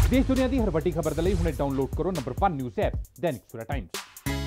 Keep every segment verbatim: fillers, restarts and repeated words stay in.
देश दुनिया की हर वड्डी खबर के लिए हुणे डाउनलोड करो number one news app Dainik Savera times.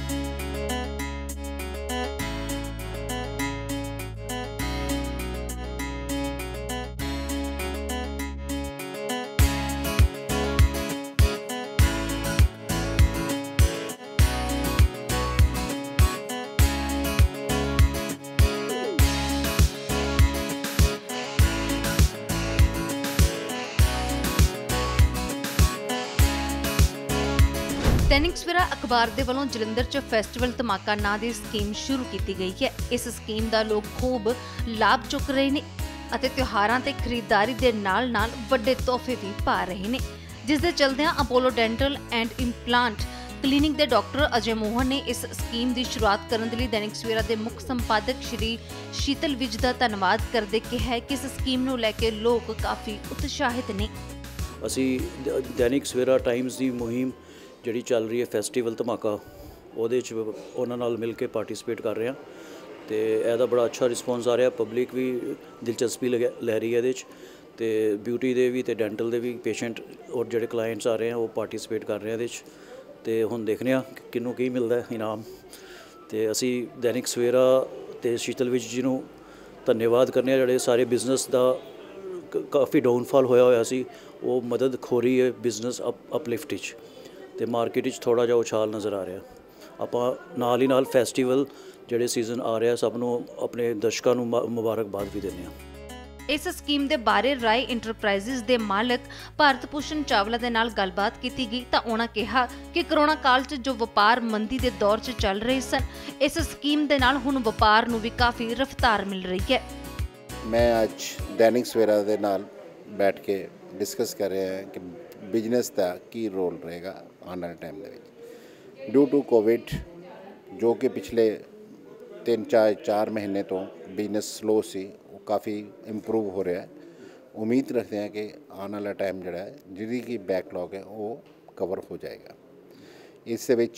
Dainik Savera अखबार दे वलों जलंधर च फैसटिवल धमाका नां दी स्कीम शुरू की गई है। इस स्कीम का लोग खूब लाभ चुक रहे ने अते त्योहारां ते खरीदारी दे नाल नाल वड्डे तोहफे भी पा रहे ने, जिस दे चलदियां Apollo dental and implant clinic के डॉक्टर अजय मोहन ने इस स्कीम की शुरुआत करने के लिए दैनिक सवेरा के मुख संपादक श्री शीतल विज का धन्यवाद करते कहा कि इस स्कीम को लैके लोग काफ़ी उत्साहित ने। असी दैनिक सवेरा टाइम्स की मुहिम जी चल रही है फैसटिवल धमाका उन्होंने नाल मिल के पार्टिसिपेट कर रहे हैं तो यदा बड़ा अच्छा रिस्पॉन्स आ रहा, पब्लिक भी दिलचस्पी लै रही है ये तो ब्यूटी के भी तो डेंटल के भी पेशेंट और जोड़े क्लाइंट्स आ रहे हैं वो पार्टिसिपेट कर रहे हैं ये तो हुण देखने किनू की मिलता है इनाम। तो असी दैनिक सवेरा तो शीतल विज जी नूं धन्यवाद करने जोड़े सारे बिजनेस का काफ़ी डाउनफॉल होया होया सी वो मदद खो रही है बिजनेस अप अपलिफ्ट तो मार्केट थोड़ा जा उछाल नज़र आ रहा। आप नाल ही नाल फैसटिवल जोड़े सीजन आ रहा सबनों अपने दर्शकों को मुबारकबाद भी देने। इस स्कीम के बारे राय इंटरप्राइजेज के मालिक भारत भूषण चावला के नाल गलबात की गई तो उन्होंने कहा कि कोरोना काल च जो व्यापार मंदी के दौर च चल रहे सन, इस स्कीम के नाल हुण व्यापार नूं भी काफ़ी रफ्तार मिल रही है। मैं आज दैनिक सवेरा के नाल बैठ के डिस्कस कर रहे हैं कि बिजनेस का की रोल रहेगा आने वाले टाइम के ड्यू टू कोविड जो कि पिछले तीन चार चार महीने तो बिजनेस स्लो सी वो काफ़ी इंप्रूव हो रहा है। उम्मीद रखते हैं कि आने वाला टाइम जड़ा है जिहदी की बैकलॉग है वो कवर हो जाएगा। इस विच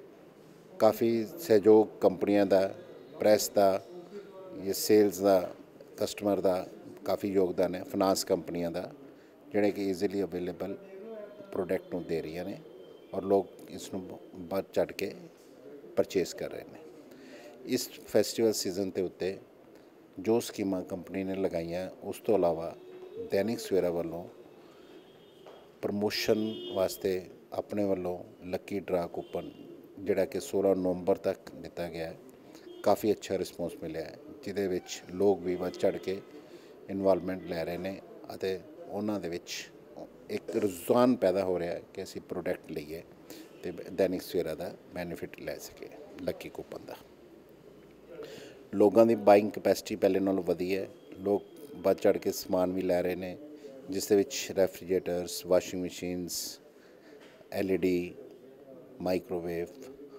काफ़ी सहयोग कंपनियों का, प्रैस का, ये सेल्स का, कस्टमर का काफ़ी योगदान है, फाइनांस कंपनियों का जिहड़े कि ईजीली अवेलेबल प्रोडक्ट दे रही ने और लोग इसनूं बढ़ चढ़ के परचेस कर रहे हैं। इस फैसटिवल सीजन के उत्ते जो स्कीमां कंपनी ने लगाइयां उस तो अलावा दैनिक सवेरा वालों प्रमोशन वास्ते अपने वालों लकी ड्रा कूपन जिहड़ा कि सोलह नवंबर तक दिता गया है, काफ़ी अच्छा रिस्पॉन्स मिला है जिहदे विच लोग भी बढ़ चढ़ के इनवॉल्वमेंट लै रहे हैं अते उन्हां दे विच एक रुझान पैदा हो रहा है कि असी प्रोडक्ट लीए तो दैनिक सवेरा का बैनीफिट लै सके लकी कूपन का। लोगों की बाइंग कैपेसिटी पहले नालों वधी है, लोग बढ़ चढ़ के समान भी लै रहे हैं जिस दे विच refrigerators, washing machines, L E D, microwave.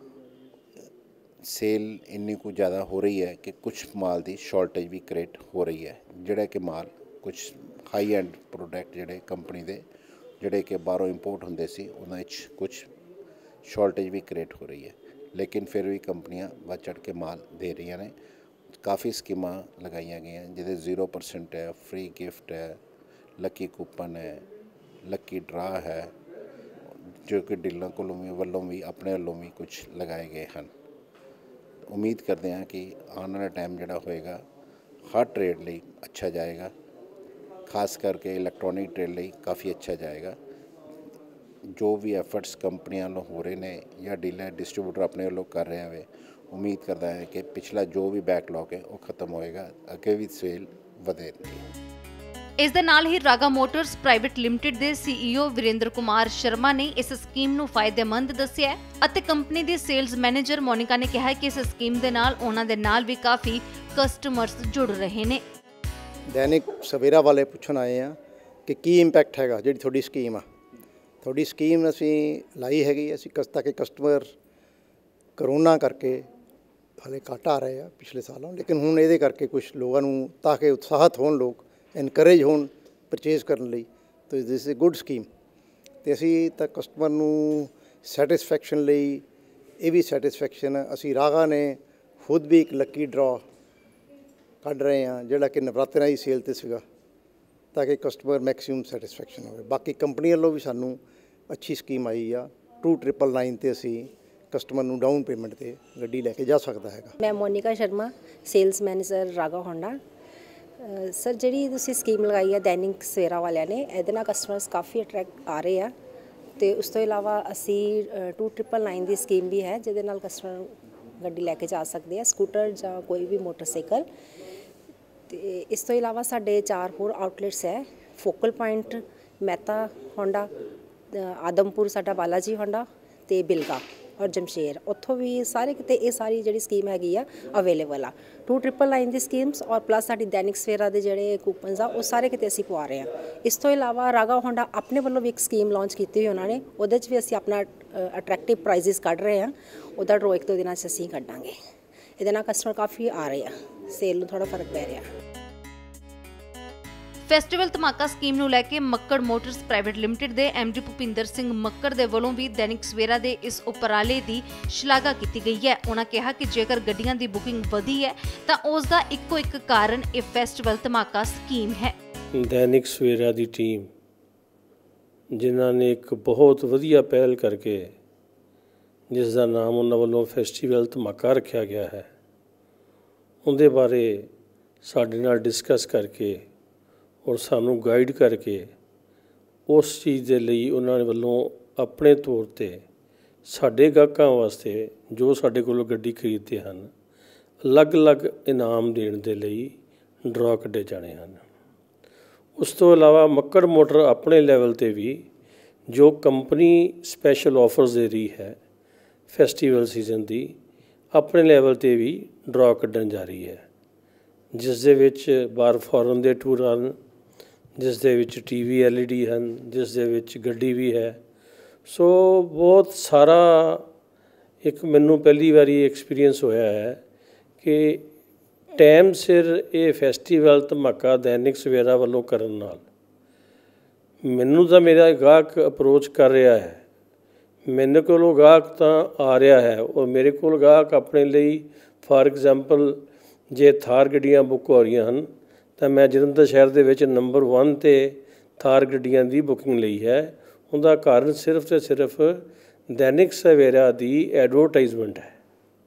Sale इन्नी कुछ ज़्यादा हो रही है कि कुछ माल की शॉर्टेज भी क्रिएट हो रही है, जोड़ा कि माल कुछ हाई एंड प्रोडक्ट जोड़े कंपनी के जोड़े कि बाहरों इंपोर्ट होंदे सी उन्हां विच कुछ शॉर्टेज भी क्रिएट हो रही है, लेकिन फिर भी कंपनियां बढ़ चढ़ के माल दे रही ने। काफ़ी स्कीमां लगाई गई हैं जिहदे जीरो परसेंट है, फ्री गिफ्ट है, लकी कूपन है, लकी ड्रा है, जो कि डीलर को वालों भी अपने वालों भी कुछ लगाए गए हैं। उम्मीद करते हैं कि आने वाला टाइम जोड़ा होएगा हर ट्रेड लिए अच्छा जाएगा, खास करके इलैक्ट्रॉनिक ट्रेड लिए काफ़ी अच्छा जाएगा। जो भी एफर्ट्स कंपनियां वालों हो रहे हैं या डीलर डिस्ट्रीब्यूटर अपने वालों कर रहे हैं, उम्मीद करता है कि पिछला जो भी बैकलॉग है वो खत्म होएगा, अगे भी सेल वधेगी। इस दे नाल ही रागा मोटर्स प्राइवेट लिमिटेड के सीईओ वीरेंद्र कुमार शर्मा ने इस स्कीम नूं फायदेमंद दस्सिया है अते कंपनी दी सेल्स मैनेजर मोनिका ने कहा कि इस स्कीम दे नाल उन्हां दे नाल भी काफ़ी कस्टमर्स जुड़ रहे ने। दैनिक सवेरा वाले पुछण आए हैं कि की इंपैक्ट हैगा जिहड़ी थोड़ी स्कीम आ थोड़ी स्कीम असीं लाई हैगी असीं ताकि कस्टमर करोना करके हले घट आ रहे हैं पिछले सालों, लेकिन हुण इहदे करके कुछ लोगों नूं ताकि उत्साहित होण, लोग इनकरेज होण परचेज करने लई, तो दिस इज़ गुड स्कीम। तो असीं तां कस्टमर नूं सैटिस्फैक्शन लई ये भी सैटिस्फैक्शन असीं रागा ने खुद भी एक लकी ड्रॉ कढ़ रहे हैं जिहड़ा कि नवरात्रिਆਂ की सेल ते सीगा ताकि कस्टमर मैक्सिमम सैटिस्फैक्शन हो। बाकी कंपनी वालों भी सानू ਅੱਛੀ ਸਕੀਮ ਆਈ ਆ ਟੂ ਟ੍ਰਿਪਲ ਨਾਈਨ ਤੇ ਅਸੀਂ ਕਸਟਮਰ ਨੂੰ ਡਾਊਨ ਪੇਮੈਂਟ ਤੇ ਗੱਡੀ ਲੈ ਕੇ ਜਾ ਸਕਦਾ ਹੈਗਾ। ਮੈਂ Monika Sharma sales manager Raga Honda. Sir ਜਿਹੜੀ ਤੁਸੀਂ ਸਕੀਮ ਲਗਾਈ ਹੈ ਦੈਨਿਕ ਸਵੇਰਾ ਵਾਲਿਆਂ ਨੇ, ਇਹਦੇ ਨਾਲ ਕਸਟਮਰਸ ਕਾਫੀ ਅਟਰੈਕਟ ਆ ਰਹੇ ਆ ਤੇ ਉਸ ਤੋਂ ਇਲਾਵਾ ਅਸੀਂ ਟੂ ਟ੍ਰਿਪਲ ਨਾਈਨ ਦੀ ਸਕੀਮ ਵੀ ਹੈ ਜਿਹਦੇ ਨਾਲ ਕਸਟਮਰ ਗੱਡੀ ਲੈ ਕੇ ਜਾ ਸਕਦੇ ਆ, ਸਕੂਟਰ ਜਾਂ ਕੋਈ ਵੀ ਮੋਟਰਸਾਈਕਲ। ਤੇ ਇਸ ਤੋਂ ਇਲਾਵਾ ਸਾਡੇ ਚਾਰ ਹੋਰ ਆਊਟਲੈਟਸ ਹੈ, focal point, Mehta Honda, Adampur ਸਾਡਾ ਬਾਲਾਜੀ ਹੋਂਡਾ ਤੇ ਬਿਲਗਾ ਔਰ ਜਮਸ਼ੇਰ, ਉੱਥੋਂ ਵੀ ਸਾਰੇ ਕਿਤੇ ਇਹ ਸਾਰੀ ਜਿਹੜੀ ਸਕੀਮ ਹੈਗੀ ਆ ਅਵੇਲੇਬਲ ਆ ਟੂ ਟ੍ਰਿਪਲ ਨਾਈਨ ਦੀ ਸਕੀਮਸ ਔਰ ਪਲੱਸ ਸਾਡੀ ਦੈਨਿਕ ਸਵੇਰਾ ਦੇ ਜਿਹੜੇ ਕੂਪਨਸ ਆ ਉਹ ਸਾਰੇ ਕਿਤੇ ਅਸੀਂ ਪਵਾ ਰਹੇ ਹਾਂ। ਇਸ ਤੋਂ ਇਲਾਵਾ ਰਾਗਾ ਹੋਂਡਾ ਆਪਣੇ ਵੱਲੋਂ ਵੀ ਇੱਕ ਸਕੀਮ ਲਾਂਚ ਕੀਤੀ ਹੋਈ ਉਹਨਾਂ ਨੇ, ਉਹਦੇ 'ਚ ਵੀ ਅਸੀਂ ਆਪਣਾ ਅਟਰੈਕਟਿਵ ਪ੍ਰਾਈਜ਼ਿਸ ਕੱਢ ਰਹੇ ਹਾਂ, ਉਹਦਾ ਡਰੋ ਇੱਕ ਦੋ ਦਿਨਾਂ 'ਚ ਅਸੀਂ ਕੱਢਾਂਗੇ। ਇਹਦੇ ਨਾਲ ਕਸਟਮਰ ਕਾਫੀ ਆ ਰਹੇ ਆ, ਸੇਲ ਨੂੰ ਥੋੜਾ ਫਰਕ ਪੈ ਰਿਹਾ। ਫੈਸਟੀਵਲ ਧਮਾਕਾ ਸਕੀਮ ਨੂੰ ਲੈ ਕੇ ਮੱਕੜ ਮੋਟਰਸ ਪ੍ਰਾਈਵੇਟ ਲਿਮਟਿਡ ਦੇ ਐਮਡੀ ਭੁਪਿੰਦਰ ਸਿੰਘ ਮੱਕੜ ਦੇ ਵੱਲੋਂ ਵੀ ਦੈਨਿਕ ਸਵੇਰਾ ਦੇ ਇਸ ਉਪਰਾਲੇ ਦੀ ਸ਼ਲਾਘਾ ਕੀਤੀ ਗਈ ਹੈ। ਉਹਨਾਂ ਕਿਹਾ ਕਿ ਜੇਕਰ ਗੱਡੀਆਂ ਦੀ ਬੁਕਿੰਗ ਵਧੀ ਹੈ ਤਾਂ ਉਸ ਦਾ ਇੱਕੋ ਇੱਕ ਕਾਰਨ ਇਹ ਫੈਸਟੀਵਲ ਧਮਾਕਾ ਸਕੀਮ ਹੈ। ਦੈਨਿਕ ਸਵੇਰਾ ਦੀ ਟੀਮ ਜਿਨ੍ਹਾਂ ਨੇ ਇੱਕ ਬਹੁਤ ਵਧੀਆ ਪਹਿਲ ਕਰਕੇ ਜਿਸ ਦਾ ਨਾਮ ਉਹਨਾਂ ਵੱਲੋਂ ਫੈਸਟੀਵਲ ਧਮਾਕਾ ਰੱਖਿਆ ਗਿਆ ਹੈ, ਉਹਦੇ ਬਾਰੇ ਸਾਡੇ ਨਾਲ ਡਿਸਕਸ ਕਰਕੇ ਔਰ ਸਾਨੂੰ ਗਾਈਡ ਕਰਕੇ ਉਸ ਚੀਜ਼ ਦੇ ਲਈ ਉਹਨਾਂ ਦੇ ਵੱਲੋਂ ਆਪਣੇ ਤੌਰ 'ਤੇ ਸਾਡੇ ਗਾਹਕਾਂ ਵਾਸਤੇ ਜੋ ਸਾਡੇ ਕੋਲੋਂ ਗੱਡੀ ਖਰੀਦਦੇ ਹਨ ਅਲੱਗ-ਅਲੱਗ ਇਨਾਮ ਦੇਣ ਦੇ ਲਈ ਡਰਾ ਕੱਢੇ ਜਾਣੇ ਹਨ। ਉਸ ਤੋਂ ਇਲਾਵਾ ਮੱਕੜ ਮੋਟਰ ਆਪਣੇ ਲੈਵਲ 'ਤੇ ਵੀ ਜੋ ਕੰਪਨੀ ਸਪੈਸ਼ਲ ਆਫਰਸ ਦੇ ਰਹੀ ਹੈ ਫੈਸਟੀਵਲ ਸੀਜ਼ਨ ਦੀ, ਆਪਣੇ ਲੈਵਲ 'ਤੇ ਵੀ ਡਰਾ ਕੱਢਣ ਜਾ ਰਹੀ ਹੈ, ਜਿਸ ਦੇ ਵਿੱਚ ਬਾਰ ਫੋਰਨ ਦੇ ਟੂਰ ਹਨ, ਜਿਸ ਦੇ ਵਿੱਚ T V L E D ਹਨ, ਜਿਸ ਦੇ ਵਿੱਚ ਗੱਡੀ ਵੀ ਹੈ। ਸੋ ਬਹੁਤ ਸਾਰਾ ਇੱਕ ਮੈਨੂੰ ਪਹਿਲੀ ਵਾਰੀ ਐਕਸਪੀਰੀਅੰਸ ਹੋਇਆ ਹੈ ਕਿ ਟਾਈਮ ਸਿਰ ਇਹ ਫੈਸਟੀਵਲ ਧਮਾਕਾ ਦੈਨਿਕ ਸਵੇਰਾ ਵੱਲੋਂ ਕਰਨ ਨਾਲ ਮੈਨੂੰ ਤਾਂ ਮੇਰਾ ਗਾਹਕ ਅਪਰੋਚ ਕਰ ਰਿਹਾ ਹੈ, ਮੇਰੇ ਕੋਲੋਂ ਗਾਹਕ ਤਾਂ ਆ ਰਿਹਾ ਹੈ ਔਰ ਮੇਰੇ ਕੋਲ ਗਾਹਕ ਆਪਣੇ ਲਈ ਫਾਰ ਐਗਜ਼ਾਮਪਲ ਜੇ ਥਾਰ ਗੱਡੀਆਂ ਬੁੱਕ ਹੋ ਰਹੀਆਂ ਹਨ ਤਾਂ ਮੈਂ ਜਲੰਧਰ ਸ਼ਹਿਰ ਦੇ ਵਿੱਚ ਨੰਬਰ ਵਨ 'ਤੇ ਥਾਰ ਗੱਡੀਆਂ ਦੀ ਬੁਕਿੰਗ ਲਈ ਹੈ। ਉਹਦਾ ਕਾਰਨ ਸਿਰਫ ਅਤੇ ਸਿਰਫ ਦੈਨਿਕ ਸਵੇਰਾ ਦੀ ਐਡਵਰਟਾਈਜ਼ਮੈਂਟ ਹੈ।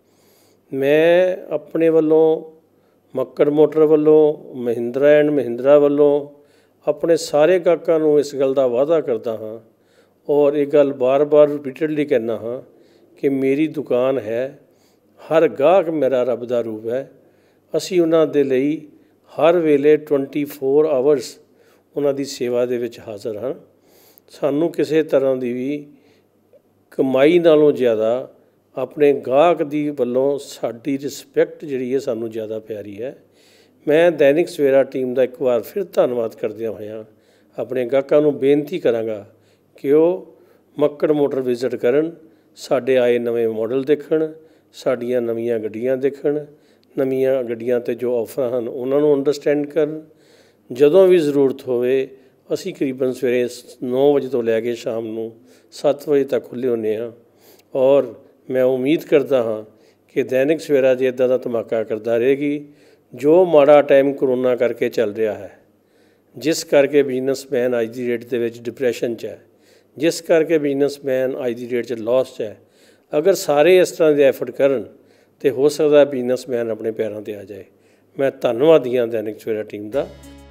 ਮੈਂ ਆਪਣੇ ਵੱਲੋਂ ਮੱਕੜ ਮੋਟਰ ਵੱਲੋਂ ਮਹਿੰਦਰਾ ਐਂਡ ਮਹਿੰਦਰਾ ਵੱਲੋਂ ਆਪਣੇ ਸਾਰੇ ਗਾਹਕਾਂ ਨੂੰ ਇਸ ਗੱਲ ਦਾ ਵਾਅਦਾ ਕਰਦਾ ਹਾਂ ਔਰ ਇਹ ਗੱਲ ਬਾਰ-ਬਾਰ ਰਿਪੀਟਡਲੀ ਕਹਿੰਦਾ ਹਾਂ ਕਿ ਮੇਰੀ ਦੁਕਾਨ ਹੈ, ਹਰ ਗਾਹਕ ਮੇਰਾ ਰੱਬ ਦਾ ਰੂਪ ਹੈ। ਅਸੀਂ ਉਹਨਾਂ ਦੇ ਲਈ ਹਰ ਵੇਲੇ ਟਵੰਟੀ ਫੋਰ ਆਵਰਸ ਉਹਨਾਂ ਦੀ ਸੇਵਾ ਦੇ ਵਿੱਚ ਹਾਜ਼ਰ ਹਾਂ। ਸਾਨੂੰ ਕਿਸੇ ਤਰ੍ਹਾਂ ਦੀ ਵੀ ਕਮਾਈ ਨਾਲੋਂ ਜ਼ਿਆਦਾ ਆਪਣੇ ਗਾਹਕ ਦੀ ਵੱਲੋਂ ਸਾਡੀ ਰਿਸਪੈਕਟ ਜਿਹੜੀ ਹੈ ਸਾਨੂੰ ਜ਼ਿਆਦਾ ਪਿਆਰੀ ਹੈ। ਮੈਂ ਦੈਨਿਕ ਸਵੇਰਾ ਟੀਮ ਦਾ ਇੱਕ ਵਾਰ ਫਿਰ ਧੰਨਵਾਦ ਕਰਦਿਆਂ ਹੋਇਆਂ ਆਪਣੇ ਗਾਹਕਾਂ ਨੂੰ ਬੇਨਤੀ ਕਰਾਂਗਾ ਕਿ ਉਹ ਮੱਕੜ ਮੋਟਰ ਵਿਜ਼ਿਟ ਕਰਨ, ਸਾਡੇ ਆਏ ਨਵੇਂ ਮਾਡਲ ਦੇਖਣ, ਸਾਡੀਆਂ ਨਵੀਆਂ ਗੱਡੀਆਂ ਦੇਖਣ, ਨਵੀਆਂ ਗੱਡੀਆਂ 'ਤੇ ਜੋ ਆਫਰ ਹਨ ਉਹਨਾਂ ਨੂੰ ਅੰਡਰਸਟੈਂਡ ਕਰਨ। ਜਦੋਂ ਵੀ ਜ਼ਰੂਰਤ ਹੋਵੇ ਅਸੀਂ ਕਰੀਬਨ ਸਵੇਰੇ ਨੌ ਵਜੇ ਤੋਂ ਲੈ ਕੇ ਸ਼ਾਮ ਨੂੰ ਸੱਤ ਵਜੇ ਤੱਕ ਖੁੱਲ੍ਹੇ ਹੁੰਦੇ ਹਾਂ ਔਰ ਮੈਂ ਉਮੀਦ ਕਰਦਾ ਹਾਂ ਕਿ ਦੈਨਿਕ ਸਵੇਰਾ ਜੇ ਇੱਦਾਂ ਦਾ ਧਮਾਕਾ ਕਰਦਾ ਰਹੇਗੀ। ਜੋ ਮਾੜਾ ਟਾਈਮ ਕਰੋਨਾ ਕਰਕੇ ਚੱਲ ਰਿਹਾ ਹੈ, ਜਿਸ ਕਰਕੇ ਬਿਜ਼ਨਸਮੈਨ ਅੱਜ ਦੀ ਡੇਟ ਦੇ ਵਿੱਚ ਡਿਪਰੈਸ਼ਨ 'ਚ ਹੈ, ਜਿਸ ਕਰਕੇ ਬਿਜ਼ਨਸਮੈਨ ਅੱਜ ਦੀ ਡੇਟ 'ਚ ਲੋਸ 'ਚ ਹੈ, ਅਗਰ ਸਾਰੇ ਇਸ ਤਰ੍ਹਾਂ ਦੇ ਐਫਰਟ ਕਰਨ ਤੇ ਹੋ ਸਕਦਾ ਬਿਜ਼ਨਸਮੈਨ ਆਪਣੇ ਪੈਰਾਂ 'ਤੇ ਆ ਜਾਏ। ਮੈਂ ਧੰਨਵਾਦੀ ਹਾਂ ਦੈਨਿਕ ਸਵੇਰਾ ਟੀਮ ਦਾ।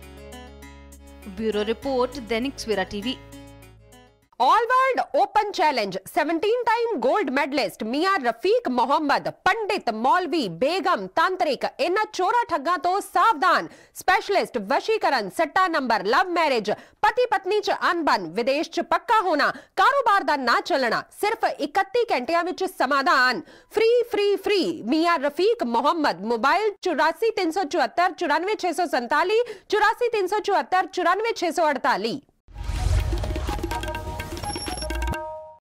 Bureau report Dainik Savera TV. All world open challenge seventeen time gold medalist मियां रफीक मोहम्मद, पंडित, मौलवी, बेगम, तांत्रिक इन्हां चोरा ठग्गां तो सावधान। स्पेशलिस्ट वशीकरण, सट्टा नंबर, लव मैरिज, पति पत्नी च अनबन, विदेश च पक्का होना, कारोबार दा ना चलना, सिर्फ इकत्ती घंटियां विच समाधान। फ्री फ्री फ्री मियां रफीक मोहम्मद। मोबाइल चौरासी तीन सौ चौहत्तर चौरानवे छे सौ संताली, चौरासी तीन सौ चौहत्तर चौरानवे छे सौ अड़ताली।